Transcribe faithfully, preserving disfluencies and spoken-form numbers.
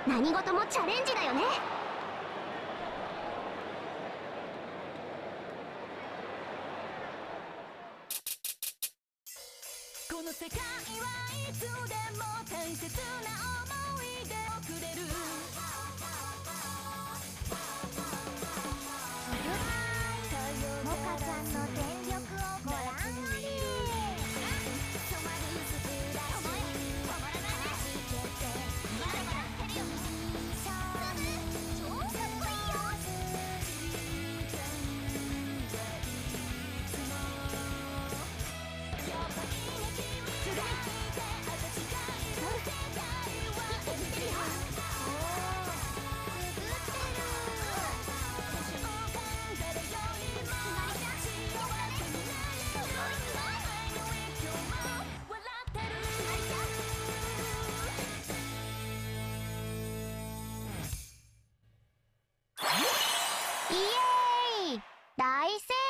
何事もチャレンジだよね。 この世界はいつでも大切な思い出をくれる。 モカちゃんの全力をご覧あれ。 止まるスプラッシュ、止まらないね。まだまだいけるよ。 超かっこいいよ。 やっぱりね君がいて私がいる世界は生きてるよ。おお、くぐってる。 瞬間誰よりも幸せになれる。愛の影響も笑ってる。 イエーイ、大成